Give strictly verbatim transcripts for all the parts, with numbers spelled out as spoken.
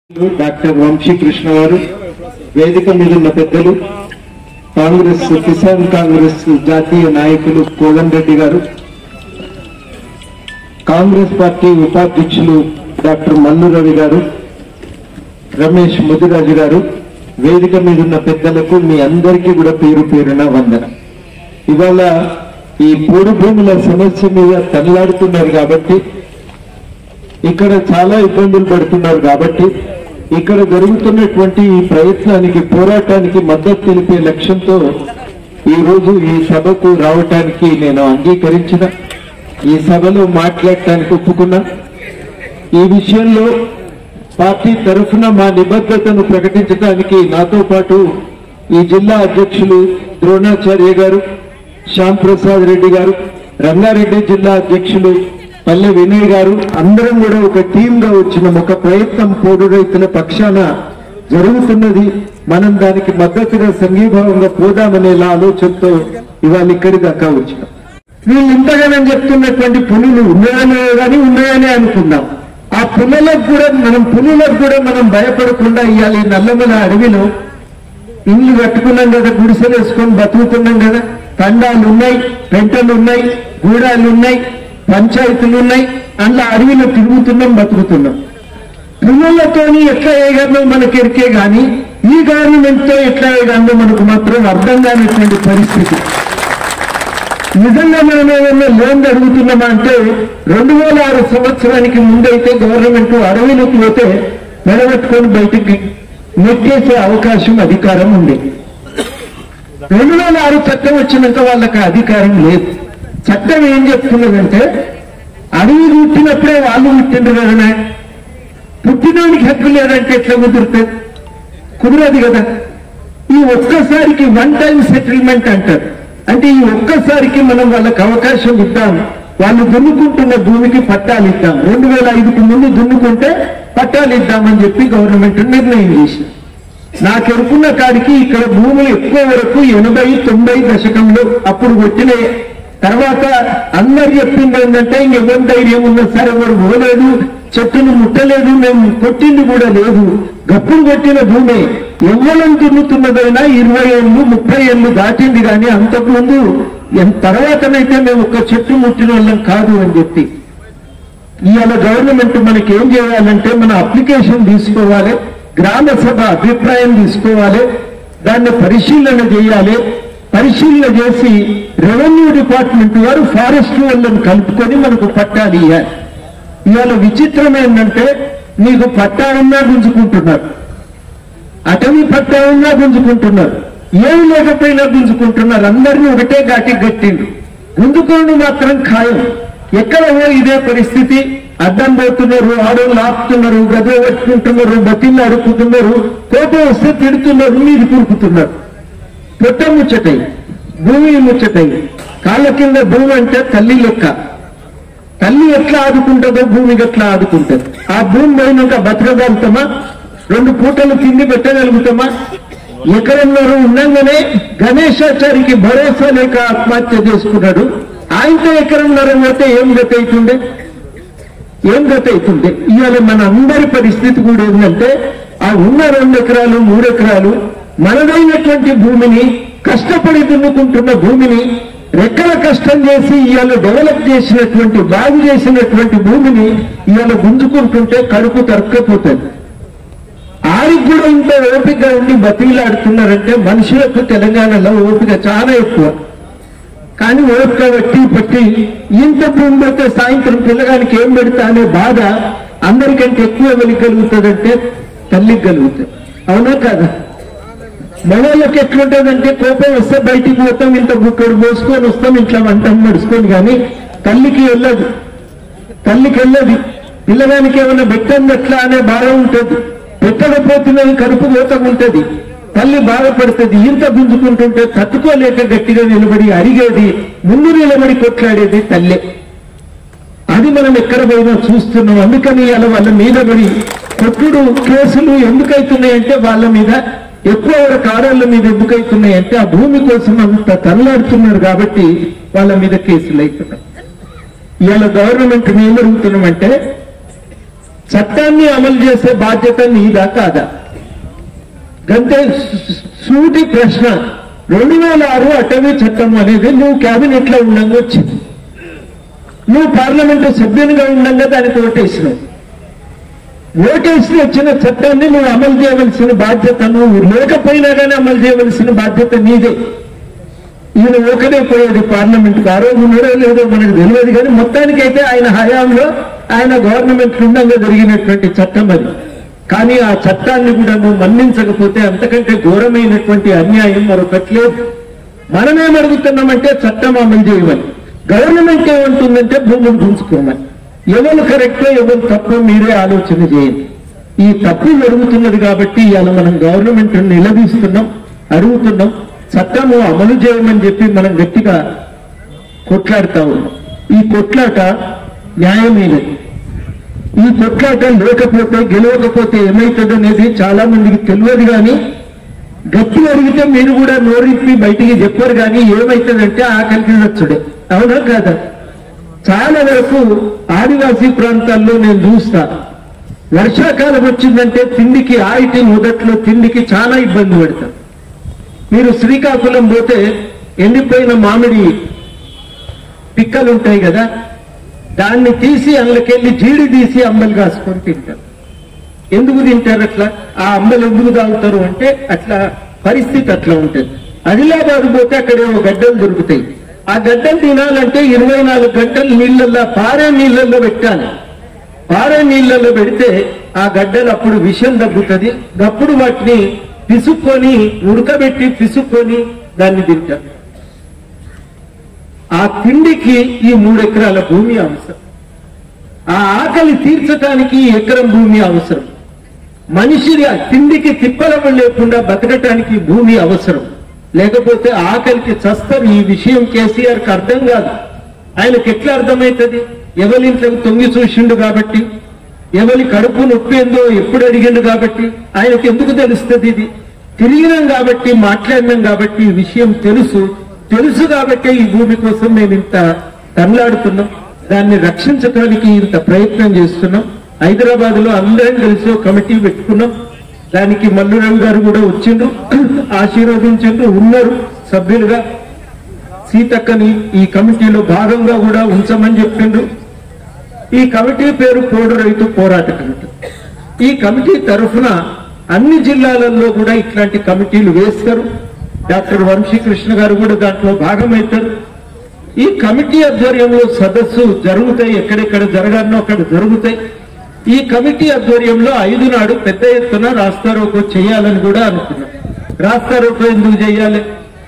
Doctor Vamsi Krishna గారు, వేదిక మీద ఉన్న పెద్దలు, కాంగ్రెస్ కిసాన్ కాంగ్రెస్ జాతీయ నాయకులు కోదండ రెడ్డి గారు, కాంగ్రెస్ పార్టీ ఉపాధ్యక్షులు డాక్టర్ మల్లు రవి గారు, రమేష్ ముదిరాజు గారు, వేదిక మీద ఉన్న పెద్దలకు మీ అందరికీ కూడా పేరు పేరున వందన. ఇవాళ ఈ పోడు భూముల సమస్య మీద తనలాడుతున్నారు కాబట్టి, ఇక్కడ చాలా ఇబ్బందులు పడుతున్నారు కాబట్టి, ఇక్కడ జరుగుతున్నటువంటి ఈ ప్రయత్నానికి పోరాటానికి మద్దతు తెలిపే లక్ష్యంతో ఈ రోజు ఈ సభకు రావటానికి నేను అంగీకరించిన, ఈ సభలో మాట్లాడటానికి ఒప్పుకున్నా. ఈ విషయంలో పార్టీ తరఫున మా నిబద్ధతను ప్రకటించడానికి నాతో పాటు ఈ జిల్లా అధ్యక్షులు ద్రోణాచార్య గారు, శ్యామ్ ప్రసాద్ రెడ్డి గారు, రంగారెడ్డి జిల్లా అధ్యక్షులు పల్లె వినయ్ గారు, అందరం కూడా ఒక టీమ్ గా వచ్చిన ఒక ప్రయత్నం పోడు రైతుల పక్షాన జరుగుతున్నది. మనం దానికి మద్దతుగా సంఘీభావంగా పోదామనే ఆలోచనతో ఇవాళ ఇక్కడి దాకా వచ్చినాం. వీళ్ళు ఇంతగానే చెప్తున్నటువంటి పులులు ఉన్నాయనే కానీ ఉన్నాయనే అనుకున్నాం. ఆ పులులకు కూడా మనం పులులకు కూడా మనం భయపడకుండా ఇవాళ ఈ నల్లమల అడవిలో ఇల్లు కట్టుకున్నాం కదా, గుడిసెలు వేసుకొని బతుకుతున్నాం కదా, తండాలు ఉన్నాయి, పెంటలు ఉన్నాయి, గూడాలు ఉన్నాయి, పంచాయతీలు ఉన్నాయి, అందులో అడవిలో తిరుగుతున్నాం, బతుకుతున్నాం. పులులతోని ఎట్లా వేయగలమో మనకి ఎరికే గాని ఈ గవర్నమెంట్ తో ఎట్లా వేయగలమో మనకు మాత్రం అర్థం కానిటువంటి పరిస్థితి. నిజంగా మనం ఏమన్నా లోన్ అడుగుతున్నామా అంటే రెండు వేల ఆరు సంవత్సరానికి ముందైతే గవర్నమెంట్ అడవిలోకి పోతే నిలబెట్టుకొని బయటికి నెట్టేసే అవకాశం అధికారం ఉంది. రెండు వేల ఆరు చట్టం వచ్చినాక వాళ్ళకి అధికారం లేదు. చట్టం ఏం చెప్తున్నదంటే అడవి పుట్టినప్పుడే వాళ్ళు పుట్టిండ్రు కదా, పుట్టినోడికి హక్కు లేదంటే ఎట్లా కుదురుతుంది? కుదరదు కదా. ఈ ఒక్కసారికి వన్ టైం సెటిల్మెంట్ అంటారు. అంటే ఈ ఒక్కసారికి మనం వాళ్ళకి అవకాశం ఇద్దాం, వాళ్ళు దున్నుకుంటున్న భూమికి పట్టాలు ఇద్దాం, రెండు వేల ఐదుకు ముందు దున్నుకుంటే పట్టాలు ఇద్దామని చెప్పి గవర్నమెంట్ నిర్ణయం చేసింది. నాకెరుకున్న కాడికి ఇక్కడ భూములు ఎక్కువ వరకు ఎనభై తొంభై దశకంలో అప్పుడు కొట్టిన తర్వాత అందరు చెప్పింది ఏంటంటే ఇంకెవరి ధైర్యం ఉన్నా సరే ఎవరు పోలేదు, చెట్టును ముట్టలేదు, మేము కొట్టింది కూడా లేదు, గప్పులు కొట్టిన భూమి ఎవ్వరం దున్నుతున్నదైనా ఇరవై ఏళ్ళు ముప్పై ఏళ్ళు దాటింది కానీ అంతకుముందు తర్వాతనైతే మేము ఒక్క చెట్టు ముట్టిన వాళ్ళం కాదు అని చెప్పి ఇవాళ గవర్నమెంట్ మనకి ఏం చేయాలంటే మన అప్లికేషన్ తీసుకోవాలి, గ్రామ సభ అభిప్రాయం తీసుకోవాలి, దాన్ని పరిశీలన చేయాలి. పరిశీలన చేసి రెవెన్యూ డిపార్ట్మెంట్ వారు ఫారెస్ట్ వాళ్ళని కలుపుకొని మనకు పట్టాలు ఇవ్వాలి. ఇవాళ విచిత్రం ఏంటంటే నీకు పట్టా ఉన్నా గుంజుకుంటున్నారు, అటవీ పట్టా ఉన్నా గుంజుకుంటున్నారు, ఏమి లేకపోయినా గుంజుకుంటున్నారు. అందరినీ ఒకటే ఘాటి గట్టిండు, గుంజుకోండి మాత్రం ఖాయం. ఎక్కడ ఇదే పరిస్థితి. అడ్డం పోతున్నారు, ఆడోళ్ళు ఆపుతున్నారు, గదో పెట్టుకుంటున్నారు, బతిళ్ళు అడుపుతున్నారు, కోపం వస్తే తిడుతున్నారు, మీరు కురుకుతున్నారు. పొట్ట ముచ్చటై, భూమి ముచ్చటై, కాళ్ళ కింద భూమి అంటే తల్లి లెక్క. తల్లి ఎట్లా ఆదుకుంటుందో భూమి ఎట్లా ఆదుకుంటుంది. ఆ భూమి పోయినాక బతకగలుగుతామా? రెండు పూటలు తిండి పెట్టగలుగుతామా? ఎకరన్నర ఉండగానే గణేశాచారికి భరోసా లేక ఆత్మహత్య చేసుకున్నాడు. ఆయనతో ఎకరన్నర పోతే ఏం గత అవుతుండే? ఏం గత అవుతుండే? ఇవాళ మన అందరి పరిస్థితి కూడా ఏంటంటే ఆ ఉన్న రెండు ఎకరాలు మూడు ఎకరాలు మనదైనటువంటి భూమిని, కష్టపడి దున్నుకుంటున్న భూమిని, రెక్కల కష్టం చేసి ఇవాళ డెవలప్ చేసినటువంటి బాగు చేసినటువంటి భూమిని ఇవాళ గుంజుకుంటుంటే కడుపు తరక్కపోతుంది. ఆరికి కూడా ఇంత ఓపిక ఉండి బతిలాడుతున్నారంటే మనుషులకు తెలంగాణలో ఓపిక చాలా ఎక్కువ. కానీ ఓపిక బట్టి పట్టి ఇంత భూమి పెడితే సాయంత్రం పిల్లగానికి ఏం పెడతా అనే బాధ అందరికంటే ఎక్కువ ఎవరికి కలుగుతుందంటే తల్లికి కలుగుతుంది. అవునా కాదా? మగవాళ్ళకి ఎట్లుంటుందంటే కోపం వస్తే బయటికి పోతాం, ఇంత బుక్కడు పోసుకొని వస్తాం, ఇంట్లో వంట నడుచుకొని, కానీ తల్లికి వెళ్ళదు. తల్లికి వెళ్ళదు. పిల్లగానికి ఏమైనా పెట్టండి ఎట్లా అనే బాధ ఉంటుంది. పెట్టకపోతున్నది కడుపు పోతం ఉంటుంది, తల్లి బాధపడుతుంది. ఇంత గుంజుకుంటుంటే తట్టుకోలేక గట్టిగా నిలబడి అడిగేది, ముందు నిలబడి కొట్లాడేది తల్లే. అది మనం ఎక్కడ పోయినా చూస్తున్నాం. అందుకని అలా వాళ్ళ మీద పడి కొట్టుడు కేసులు ఎందుకైతున్నాయంటే వాళ్ళ మీద ఎక్కువ వరకు ఆడవాళ్ళ మీద ఎందుకైతున్నాయంటే ఆ భూమి కోసం అంత తరలాడుతున్నారు కాబట్టి వాళ్ళ మీద కేసులు అవుతున్నాయి. ఇవాళ గవర్నమెంట్ ఏం జరుగుతున్నామంటే చట్టాన్ని అమలు చేసే బాధ్యత నీదా కాదా? గంతే సూటి ప్రశ్న. రెండు వేల ఆరు అటవీ చట్టం అనేది నువ్వు క్యాబినెట్ లో ఉండగా వచ్చింది, నువ్వు పార్లమెంటు సభ్యునిగా ఉండగా దానికి ఓటేసినావు. ఓటేసి వచ్చిన చట్టాన్ని నువ్వు అమలు చేయవలసిన బాధ్యత, నువ్వు లేకపోయినా కానీ అమలు చేయవలసిన బాధ్యత నీదే. ఈయన ఒకడే పోయాడు పార్లమెంట్కి, ఆ రోజు ఉన్నాడో లేదో మనకు తెలియదు, కానీ మొత్తానికైతే ఆయన హయాంలో ఆయన గవర్నమెంట్ ఉండగా జరిగినటువంటి చట్టం అది. కానీ ఆ చట్టాన్ని కూడా నువ్వు మన్నించకపోతే అంతకంటే ఘోరమైనటువంటి అన్యాయం మరొకటి లేదు. మనమేం అడుగుతున్నామంటే చట్టం అమలు చేయమని, గవర్నమెంట్ ఏమంటుందంటే భూములు గుంజుకోమని. ఎవరు కరెక్టో ఎవరు తప్పో మీరే ఆలోచన చేయండి. ఈ తప్పు జరుగుతున్నది కాబట్టి ఇవాళ మనం గవర్నమెంట్ నిలదీస్తున్నాం, అడుగుతున్నాం, చట్టము అమలు చేయమని చెప్పి మనం గట్టిగా కొట్లాడుతా ఉన్నాం. ఈ కొట్లాట న్యాయమైనది. ఈ కొట్లాట లేకపోతే గెలవకపోతే ఏమవుతుందనేది చాలా మందికి తెలియదు. కానీ గట్టి అడిగితే మీరు కూడా నోరిప్పి బయటికి చెప్పారు. కానీ ఏమవుతుందంటే ఆకలికి నచ్చుడే. అవునా కాదా? చాలా వరకు ఆదివాసీ ప్రాంతాల్లో నేను చూస్తా, వర్షాకాలం వచ్చిందంటే తిండికి ఆయిటి మొదట్లో తిండికి చాలా ఇబ్బంది పడతాం. మీరు శ్రీకాకుళం పోతే ఎండిపోయిన మామిడి పిక్కలు ఉంటాయి కదా, దాన్ని తీసి అందులోకెళ్ళి జీడి తీసి అంబలు కాసుకొని తింటారు. ఎందుకు తింటారు అట్లా? ఆ అంబలు ఎందుకు తాగుతారు అంటే అట్లా పరిస్థితి అట్లా ఉంటుంది. ఆదిలాబాద్ పోతే అక్కడేమో గడ్డలు దొరుకుతాయి. ఆ గడ్డలు తినాలంటే ఇరవై నాలుగు గంటలు నీళ్లలో పారే నీళ్లలో పెట్టాలి. పారే నీళ్లలో పెడితే ఆ గడ్డలు అప్పుడు విషం తగ్గుతుంది. అప్పుడు వాటిని పిసుక్కొని ఉడకబెట్టి పిసుక్కొని దాన్ని తింటారు. ఆ తిండికి ఈ మూడు ఎకరాల భూమి అవసరం. ఆ ఆకలి తీర్చడానికి ఈ ఎకరం భూమి అవసరం. మనిషి తిండికి తిప్పలవ లేకుండా బతకటానికి భూమి అవసరం. లేకపోతే ఆకలికి చస్తారు. ఈ విషయం కేసీఆర్కి అర్థం కాదు. ఆయనకి ఎట్లా అర్థమవుతుంది? ఎవరింట్లోకి తొంగి చూసిండు కాబట్టి, ఎవరి కడుపు నొప్పేందో ఎప్పుడు అడిగిండు కాబట్టి ఆయనకు ఎందుకు తెలుస్తుంది? ఇది తిరిగినాం కాబట్టి, మాట్లాడినాం కాబట్టి ఈ విషయం తెలుసు. తెలుసు కాబట్టి ఈ భూమి కోసం మేము ఇంత తనలాడుతున్నాం, దాన్ని రక్షించడానికి ఇంత ప్రయత్నం చేస్తున్నాం. హైదరాబాద్ లో అందరం కలిసి ఒక కమిటీ పెట్టుకున్నాం. దానికి మల్లురావు గారు కూడా వచ్చిండ్రు, ఆశీర్వదించిండ్రు, ఉన్నారు సభ్యులుగా. సీతక్కని ఈ కమిటీలో భాగంగా కూడా ఉంచమని చెప్పిండ్రు. ఈ కమిటీ పేరు పోడు రైతు పోరాట కమిటీ. ఈ కమిటీ తరఫున అన్ని జిల్లాలలో కూడా ఇట్లాంటి కమిటీలు వేస్తారు. డాక్టర్ వంశీకృష్ణ గారు కూడా దాంట్లో భాగమవుతారు. ఈ కమిటీ ఆధ్వర్యంలో సదస్సు జరుగుతాయి. ఎక్కడెక్కడ జరగాలనో అక్కడ జరుగుతాయి. ఈ కమిటీ ఆధ్వర్యంలో ఐదు నాడు పెద్ద ఎత్తున రాస్తారోకో చేయాలని కూడా అనుకున్నాం. రాస్తారోకో ఎందుకు చేయాలి?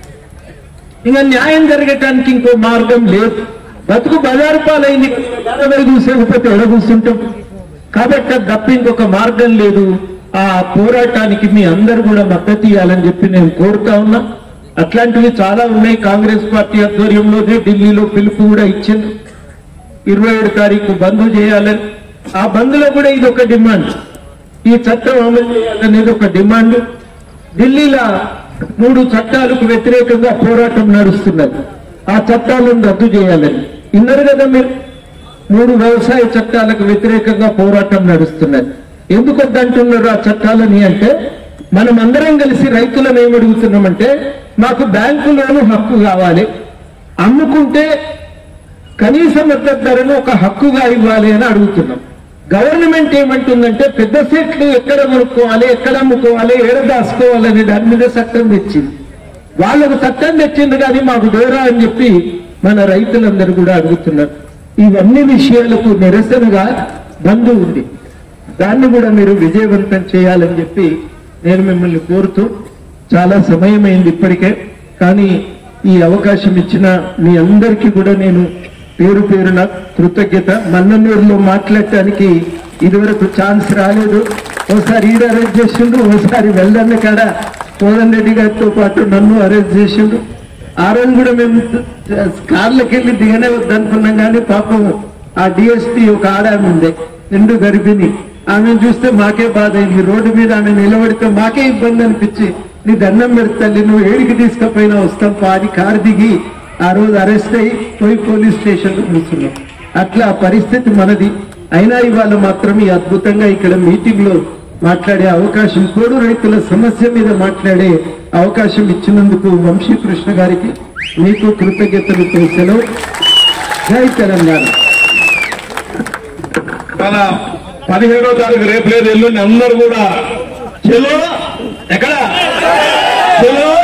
ఇంకా న్యాయం జరగటానికి ఇంకో మార్గం లేదు. బతుకు బజారు పాలైంది, కూర్చోకపోతే ఎడ కూర్చుంటాం. కాబట్టి అది తప్ప ఇంకొక మార్గం లేదు. ఆ పోరాటానికి మీ అందరూ కూడా మద్దతు ఇవ్వాలని చెప్పి నేను కోరుతా ఉన్నా. అట్లాంటివి చాలా ఉన్నాయి. కాంగ్రెస్ పార్టీ ఆధ్వర్యంలోనే ఢిల్లీలో పిలుపు కూడా ఇచ్చింది. ఇరవై ఏడు తారీఖు బంద్ చేయాలని. ఆ బంద్లో కూడా ఇది ఒక డిమాండ్. ఈ చట్టం అమలు చేయాలనేది ఒక డిమాండ్. ఢిల్లీలో మూడు చట్టాలకు వ్యతిరేకంగా పోరాటం నడుస్తున్నది. ఆ చట్టాలను రద్దు చేయాలని విన్నారు కదా మీరు. మూడు వ్యవసాయ చట్టాలకు వ్యతిరేకంగా పోరాటం నడుస్తున్నది. ఎందుకు వద్దంటున్నారు ఆ చట్టాలని అంటే, మనం అందరం కలిసి రైతులను ఏమడుగుతున్నామంటే, మాకు బ్యాంకు లోను హక్కు కావాలి, అమ్ముకుంటే కనీస మద్దతు ధరను ఒక హక్కుగా ఇవ్వాలి అని అడుగుతున్నాం. గవర్నమెంట్ ఏమంటుందంటే పెద్ద సెట్లు ఎక్కడ కొనుక్కోవాలి, ఎక్కడ అమ్ముకోవాలి, ఏడ దాచుకోవాలని దాని మీద చట్టం తెచ్చింది. వాళ్ళకు చట్టం తెచ్చింది కానీ మాకు డోరా అని చెప్పి మన రైతులందరూ కూడా అడుగుతున్నారు. ఇవన్నీ విషయాలకు నిరసనగా బంద్ ఉంది. దాన్ని కూడా మీరు విజయవంతం చేయాలని చెప్పి నేను మిమ్మల్ని కోరుతూ, చాలా సమయమైంది ఇప్పటికే, కానీ ఈ అవకాశం ఇచ్చిన మీ అందరికీ కూడా నేను పేరు పేరున కృతజ్ఞత. మన్ననూరులో మాట్లాడటానికి ఇదివరకు ఛాన్స్ రాలేదు. ఓసారి ఈడ అరెస్ట్ చేసిండు, ఓసారి వెల్దన్న కాడ కోదన్ రెడ్డి గారితో పాటు నన్ను అరెస్ట్ చేసిండు. ఆ రోజు కూడా మేము కార్లకి వెళ్ళి దిగనే వద్దనుకున్నాం. కానీ పాపం ఆ డిఎస్పీ ఒక ఆడామె ఉంది, నిండు గర్భిణి. ఆమెను చూస్తే మాకే బాధ అయింది. రోడ్డు మీద ఆమె నిలబడితే మాకే ఇబ్బంది అనిపించి, నీ దండం పెడతాలి, నువ్వు ఏడికి తీసుకపోయినా వస్తాం పా అని కారు దిగి ఆ రోజు అరెస్ట్ అయ్యి పోయి పోలీస్ స్టేషన్లో కూర్చున్నాం. అట్లా పరిస్థితి మనది. అయినా ఇవాళ మాత్రం ఈ అద్భుతంగా ఇక్కడ మీటింగ్ లో మాట్లాడే అవకాశం, పోడు రైతుల సమస్య మీద మాట్లాడే అవకాశం ఇచ్చినందుకు వంశీకృష్ణ గారికి మీకు కృతజ్ఞతలు తెలిసెను. జై తెలంగాణ. మన పదిహేడో తారీఖు రేపు లేదు ఎల్లుండి అందరూ కూడా చెలో ఎక్కడ చెలో